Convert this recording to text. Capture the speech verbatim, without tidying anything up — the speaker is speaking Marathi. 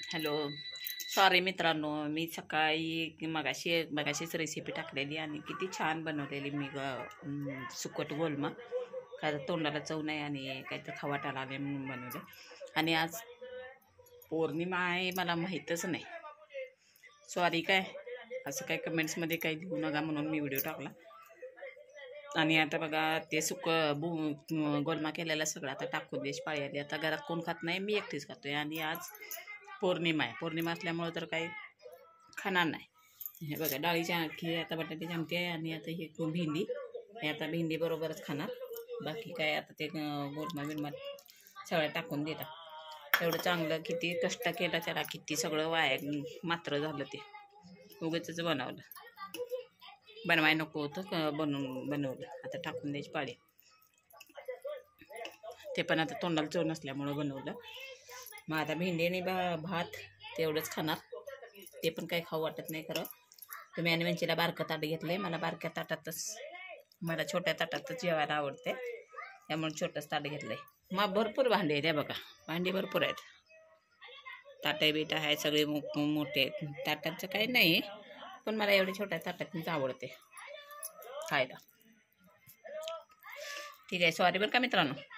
हॅलो. सॉरी मित्रांनो, मी सकाळी मगाशी मगाशीच रेसिपी टाकलेली आणि किती छान बनवलेली मी ग सुकट गोलमा. काय तोंडाला चव नाही आणि काय तर खवाटाला आले म्हणून बनवले. आणि आज पौर्णिमा आहे मला माहीतच नाही. सॉरी काय असं काय कमेंट्समध्ये काही देऊ नका म्हणून मी व्हिडिओ टाकला. आणि आता बघा ते सुक बु गोलमा केलेला सगळं आता टाकून द्यायची पाळी आली. आता घरात कोण खात नाही, मी एकटीच खातोय. आणि आज पौर्णिमा आहे. पौर्णिमा असल्यामुळं तर काही खाणार नाही. हे बघा डाळीची आमटी, आता बटाट्याची आमटी आहे आणि आता हे भेंडी, हे आता भेंडी बरोबरच खाणार. बाकी काय आता ते गोलमा बिलमा सगळं टाकून देतात. एवढं चांगलं किती कष्ट केलं त्याला, किती सगळं वाया मात्र झालं. ते उगाचच बनवलं, बनवाय नको होतं, बनवून बनवलं. आता टाकून द्यायची पाळी. ते पण आता तोंडाला चव नसल्यामुळं बनवलं. मग आता भेंडी आणि भा भात तेवढंच खाणार. ते पण काही खाऊ वाटत नाही खरं. तुम्ही आणि वेंचीला बारकं ताट घेतलं आहे. मला बारक्या ताटातच, मला छोट्या ताटातच जेवायला आवडते, त्यामुळे छोटंच ताट घेतलं आहे. मग भरपूर भांडी आहेत. त्या बघा भांडी भरपूर आहेत. ताटं बिटं आहे सगळे मो मोठे आहेत. ताटाचं काही नाही, पण मला एवढे छोट्या ताटातच आवडते खायला. ठीक आहे. सॉरी बरं का मित्रांनो.